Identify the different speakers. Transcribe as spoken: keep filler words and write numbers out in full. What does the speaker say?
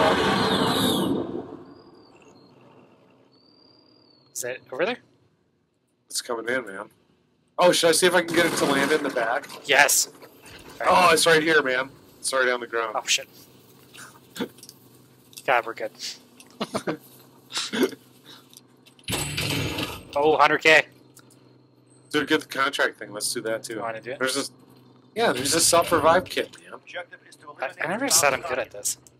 Speaker 1: Is it over there?
Speaker 2: It's coming in, man. Oh, should I see if I can get it to land in the back?
Speaker 1: Yes. Right.
Speaker 2: Oh, it's right here, man. It's already on the ground.
Speaker 1: Oh, shit. God, we're good. Oh, one hundred K.
Speaker 2: Dude, get the contract thing. Let's do that, too.
Speaker 1: You want to do it?
Speaker 2: There's this... Yeah, there's a self-revive kit, man.
Speaker 1: I, I never said I'm good at this.